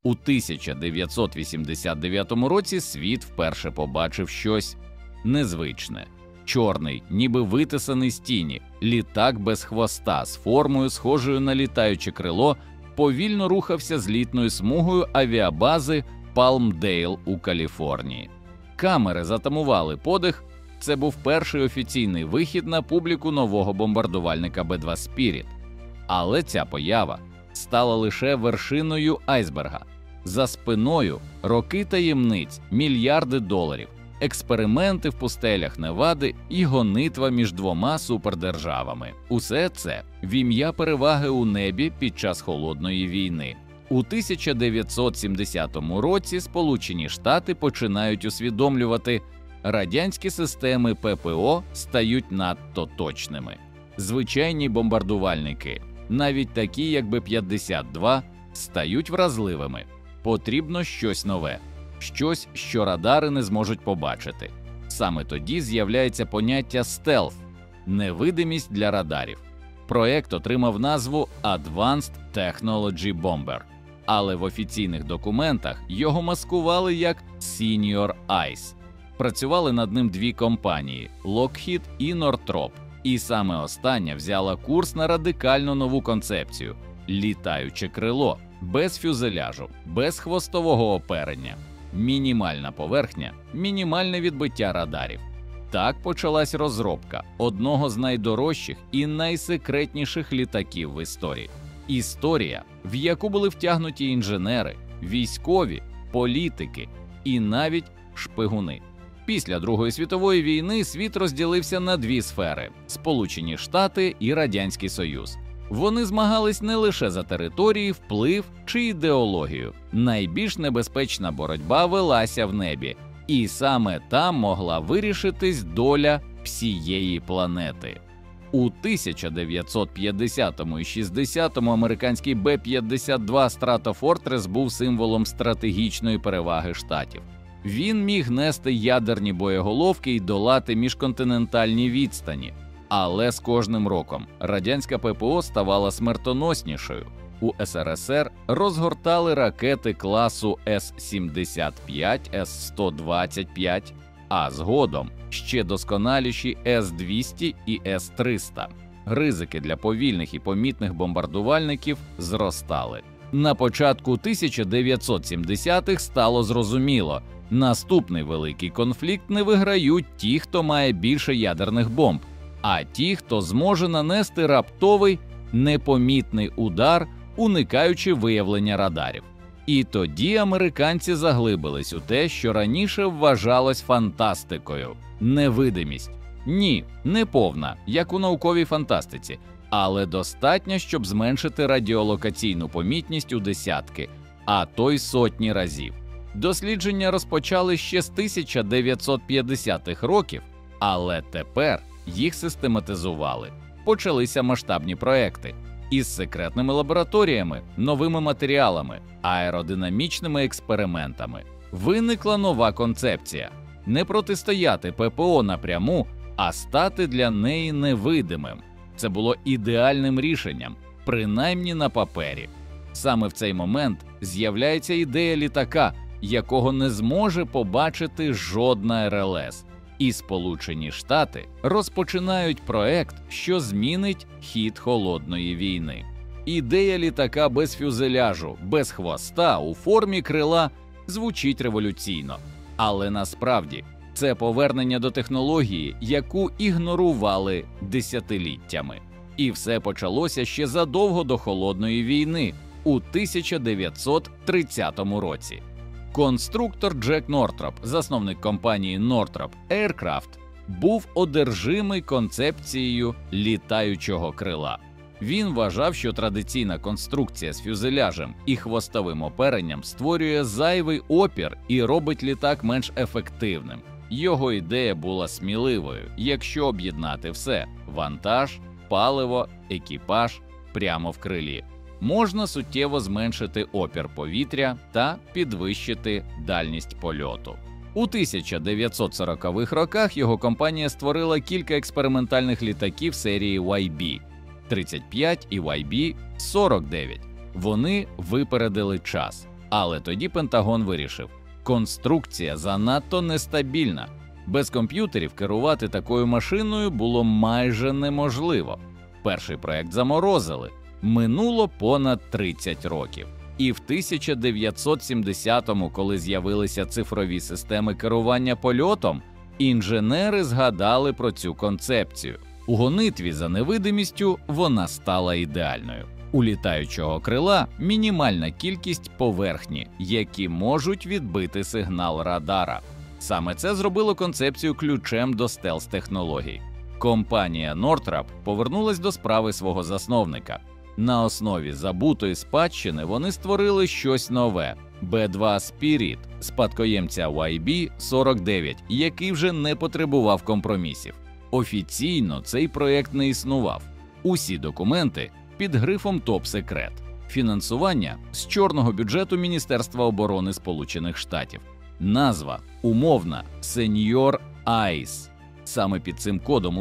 У 1989 році світ вперше побачив щось незвичне. Чорний, ніби витисаний з тіні, літак без хвоста з формою, схожою на літаюче крило, повільно рухався злітною смугою авіабази Палмдейл у Каліфорнії. Камери затамували подих. Це був перший офіційний вихід на публіку нового бомбардувальника Б-2 Spirit. Але ця поява стала лише вершиною айсберга. За спиною роки таємниць, мільярди доларів, експерименти в пустелях Невади і гонитва між двома супердержавами. Усе це в ім'я переваги у небі під час Холодної війни. У 1970 році Сполучені Штати починають усвідомлювати, радянські системи ППО стають надто точними. Звичайні бомбардувальники, навіть такі як Б-52, стають вразливими. Потрібно щось нове, щось, що радари не зможуть побачити. Саме тоді з'являється поняття стелф – невидимість для радарів. Проект отримав назву Advanced Technology Bomber, але в офіційних документах його маскували як Senior Ice. Працювали над ним дві компанії – Lockheed і Northrop. І саме остання взяла курс на радикально нову концепцію – літаюче крило, без фюзеляжу, без хвостового оперення. Мінімальна поверхня, мінімальне відбиття радарів. Так почалась розробка одного з найдорожчих і найсекретніших літаків в історії. Історія, в яку були втягнуті інженери, військові, політики і навіть шпигуни. Після Другої світової війни світ розділився на дві сфери – Сполучені Штати і Радянський Союз. Вони змагались не лише за території, вплив чи ідеологію. Найбільш небезпечна боротьба велася в небі. І саме там могла вирішитись доля всієї планети. У 1950-му і 60-му американський Б-52 Stratofortress був символом стратегічної переваги Штатів. Він міг нести ядерні боєголовки і долати міжконтинентальні відстані. Але з кожним роком радянська ППО ставала смертоноснішою. У СРСР розгортали ракети класу С-75, С-125, а згодом ще досконаліші С-200 і С-300. Ризики для повільних і помітних бомбардувальників зростали. На початку 1970-х стало зрозуміло – наступний великий конфлікт не виграють ті, хто має більше ядерних бомб, а ті, хто зможе нанести раптовий, непомітний удар, уникаючи виявлення радарів. І тоді американці заглибились у те, що раніше вважалось фантастикою – невидимість. Ні, не повна, як у науковій фантастиці, але достатня, щоб зменшити радіолокаційну помітність у десятки, а то й сотні разів. Дослідження розпочали ще з 1950-х років, але тепер їх систематизували. Почалися масштабні проекти із секретними лабораторіями, новими матеріалами, аеродинамічними експериментами. Виникла нова концепція – не протистояти ППО напряму, а стати для неї невидимим. Це було ідеальним рішенням, принаймні на папері. Саме в цей момент з'являється ідея літака, якого не зможе побачити жодна РЛС. І Сполучені Штати розпочинають проект, що змінить хід Холодної війни. Ідея літака без фюзеляжу, без хвоста, у формі крила звучить революційно. Але насправді це повернення до технології, яку ігнорували десятиліттями. І все почалося ще задовго до Холодної війни, у 1930 році. Конструктор Джек Нортроп, засновник компанії Northrop Aircraft, був одержимий концепцією літаючого крила. Він вважав, що традиційна конструкція з фюзеляжем і хвостовим оперенням створює зайвий опір і робить літак менш ефективним. Його ідея була сміливою, якщо об'єднати все – вантаж, паливо, екіпаж – прямо в крилі. Можна суттєво зменшити опір повітря та підвищити дальність польоту. У 1940-х роках його компанія створила кілька експериментальних літаків серії YB-35 і YB-49. Вони випередили час. Але тоді Пентагон вирішив – конструкція занадто нестабільна. Без комп'ютерів керувати такою машиною було майже неможливо. Перший проект заморозили. Минуло понад 30 років. І в 1970-му, коли з'явилися цифрові системи керування польотом, інженери згадали про цю концепцію. У гонитві за невидимістю вона стала ідеальною. У літаючого крила мінімальна кількість поверхні, які можуть відбити сигнал радара. Саме це зробило концепцію ключем до стелс-технологій. Компанія Northrop повернулась до справи свого засновника. На основі забутої спадщини вони створили щось нове – B-2 Spirit, спадкоємця YB-49, який вже не потребував компромісів. Офіційно цей проєкт не існував. Усі документи під грифом «Топ-секрет». Фінансування з чорного бюджету Міністерства оборони Сполучених Штатів. Назва умовна «Senior Ice». Саме під цим кодом у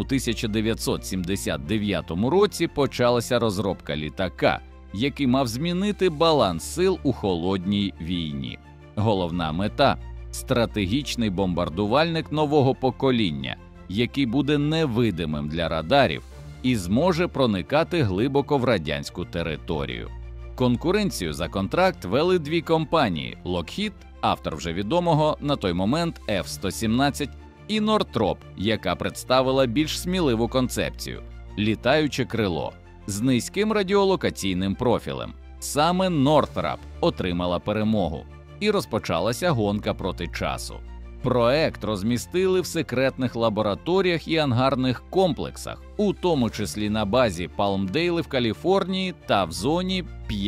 1979 році почалася розробка літака, який мав змінити баланс сил у холодній війні. Головна мета – стратегічний бомбардувальник нового покоління, який буде невидимим для радарів і зможе проникати глибоко в радянську територію. Конкуренцію за контракт вели дві компанії – Lockheed, автор вже відомого на той момент F-117, і Northrop, яка представила більш сміливу концепцію – літаюче крило з низьким радіолокаційним профілем. Саме Northrop отримала перемогу, і розпочалася гонка проти часу. Проект розмістили в секретних лабораторіях і ангарних комплексах, у тому числі на базі Палмдейли в Каліфорнії та в зоні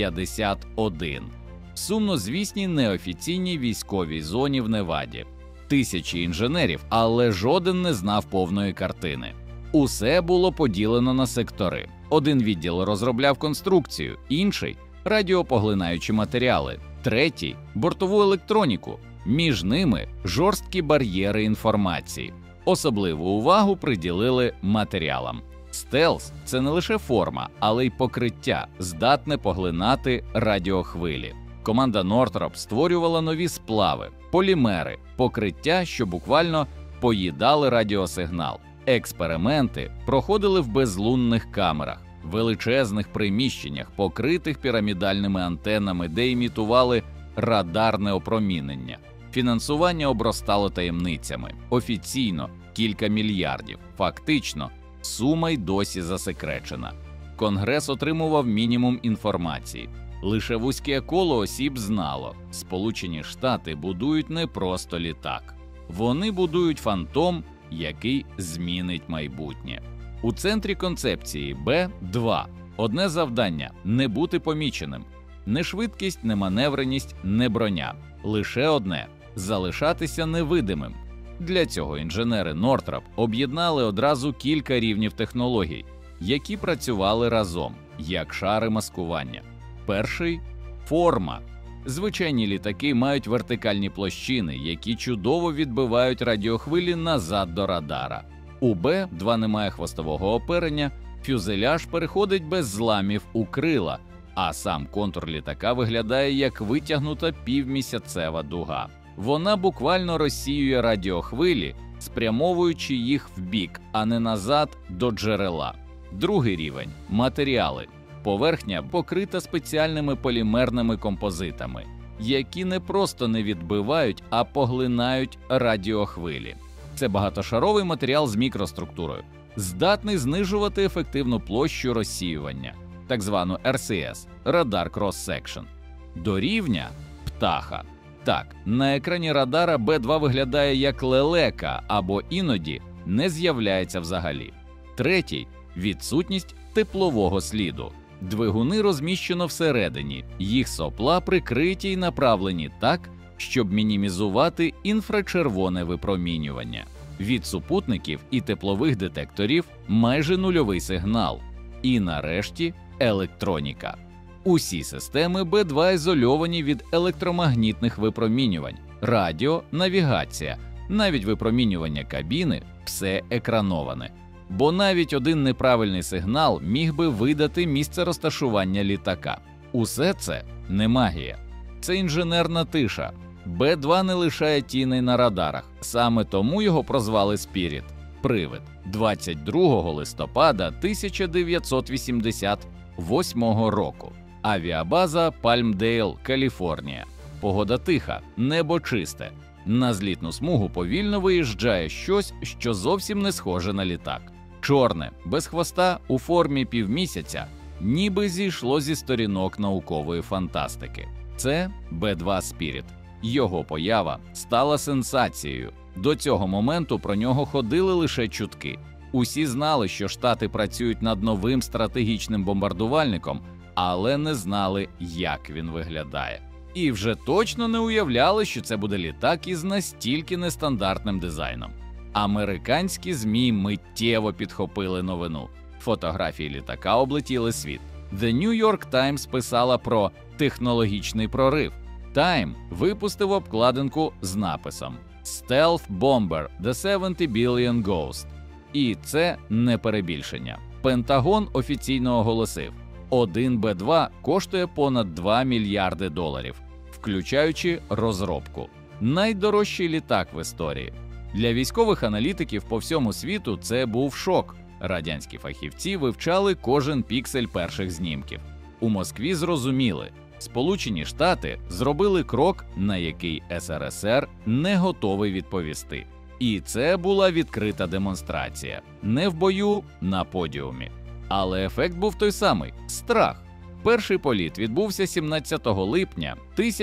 51, сумнозвісній неофіційній військовій зоні в Неваді. Тисячі інженерів, але жоден не знав повної картини. Усе було поділено на сектори. Один відділ розробляв конструкцію, інший – радіопоглинаючі матеріали, третій – бортову електроніку. Між ними – жорсткі бар'єри інформації. Особливу увагу приділили матеріалам. Стелс – це не лише форма, але й покриття, здатне поглинати радіохвилі. Команда Northrop створювала нові сплави, полімери, покриття, що буквально поїдали радіосигнал. Експерименти проходили в безлунних камерах, величезних приміщеннях, покритих пірамідальними антенами, де імітували радарне опромінення. Фінансування обростало таємницями. Офіційно – кілька мільярдів. Фактично – сума й досі засекречена. Конгрес отримував мінімум інформації. Лише вузьке коло осіб знало – Сполучені Штати будують не просто літак. Вони будують фантом, який змінить майбутнє. У центрі концепції Б-2 одне завдання – не бути поміченим. Не швидкість, не маневреність, не броня. Лише одне – залишатися невидимим. Для цього інженери Northrop об'єднали одразу кілька рівнів технологій, які працювали разом, як шари маскування. Перший – форма. Звичайні літаки мають вертикальні площини, які чудово відбивають радіохвилі назад до радара. У Б-2 немає хвостового оперення, фюзеляж переходить без зламів у крила, а сам контур літака виглядає як витягнута півмісяцева дуга. Вона буквально розсіює радіохвилі, спрямовуючи їх вбік, а не назад до джерела. Другий рівень – матеріали. Поверхня покрита спеціальними полімерними композитами, які не просто не відбивають, а поглинають радіохвилі. Це багатошаровий матеріал з мікроструктурою, здатний знижувати ефективну площу розсіювання, так звану RCS – Radar Cross Section, до рівня птаха. Так, на екрані радара Б-2 виглядає як лелека або іноді не з'являється взагалі. Третій – відсутність теплового сліду. Двигуни розміщено всередині, їх сопла прикриті й направлені так, щоб мінімізувати інфрачервоне випромінювання. Від супутників і теплових детекторів майже нульовий сигнал. І нарешті електроніка. Усі системи Б-2 ізольовані від електромагнітних випромінювань, радіо, навігація, навіть випромінювання кабіни – все екрановане. Бо навіть один неправильний сигнал міг би видати місце розташування літака. Усе це не магія. це інженерна тиша. Б-2 не лишає тіней на радарах, саме тому його прозвали Спіріт – привид. 22 листопада 1988 року. Авіабаза Пальмдейл, Каліфорнія. Погода тиха, небо чисте. На злітну смугу повільно виїжджає щось, що зовсім не схоже на літак. Чорне, без хвоста, у формі півмісяця, ніби зійшло зі сторінок наукової фантастики. Це Б-2 Спіріт. Його поява стала сенсацією. До цього моменту про нього ходили лише чутки. Усі знали, що Штати працюють над новим стратегічним бомбардувальником, але не знали, як він виглядає. І вже точно не уявляли, що це буде літак із настільки нестандартним дизайном. Американські ЗМІ миттєво підхопили новину. Фотографії літака облетіли світ. The New York Times писала про технологічний прорив. Time випустив обкладинку з написом «Stealth Bomber – The 70 Billion Ghost». І це не перебільшення. Пентагон офіційно оголосив, один Б-2 коштує понад $2 мільярди, включаючи розробку. Найдорожчий літак в історії. Для військових аналітиків по всьому світу це був шок. Радянські фахівці вивчали кожен піксель перших знімків. У Москві зрозуміли, Сполучені Штати зробили крок, на який СРСР не готовий відповісти. І це була відкрита демонстрація. Не в бою, на подіумі. Але ефект був той самий – страх. Перший політ відбувся 17 липня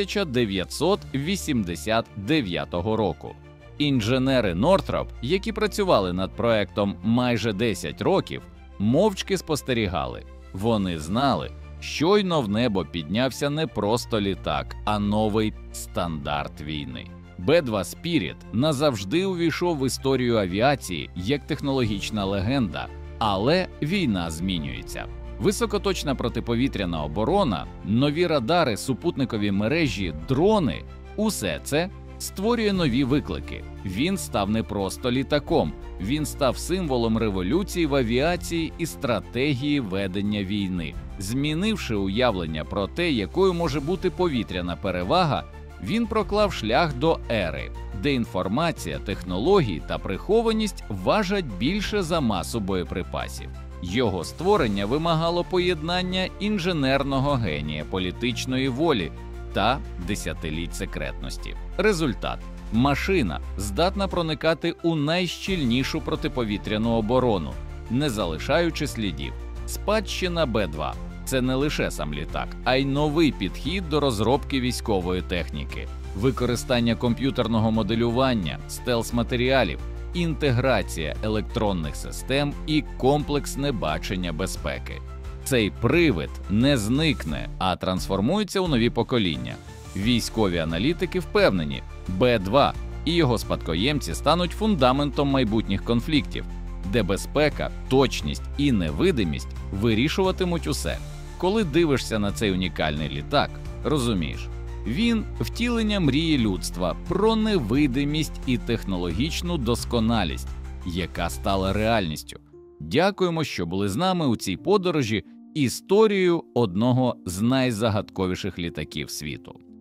1989 року. Інженери Нортроп, які працювали над проектом майже 10 років, мовчки спостерігали. Вони знали, щойно в небо піднявся не просто літак, а новий стандарт війни. Б-2 Спіріт назавжди увійшов в історію авіації як технологічна легенда, але війна змінюється. Високоточна протиповітряна оборона, нові радари, супутникові мережі, дрони – усе це створює нові виклики. Він став не просто літаком, він став символом революції в авіації і стратегії ведення війни. Змінивши уявлення про те, якою може бути повітряна перевага, він проклав шлях до ери, де інформація, технології та прихованість важать більше за масу боєприпасів. Його створення вимагало поєднання інженерного генія, політичної волі та десятиліть секретності. Результат – машина здатна проникати у найщільнішу протиповітряну оборону, не залишаючи слідів. Спадщина Б-2 – це не лише сам літак, а й новий підхід до розробки військової техніки, використання комп'ютерного моделювання, стелс-матеріалів, інтеграція електронних систем і комплексне бачення безпеки. Цей привид не зникне, а трансформується у нові покоління. Військові аналітики впевнені, Б-2 і його спадкоємці стануть фундаментом майбутніх конфліктів, де безпека, точність і невидимість вирішуватимуть усе. Коли дивишся на цей унікальний літак, розумієш, він – втілення мрії людства про невидимість і технологічну досконалість, яка стала реальністю. Дякуємо, що були з нами у цій подорожі історією одного з найзагадковіших літаків світу.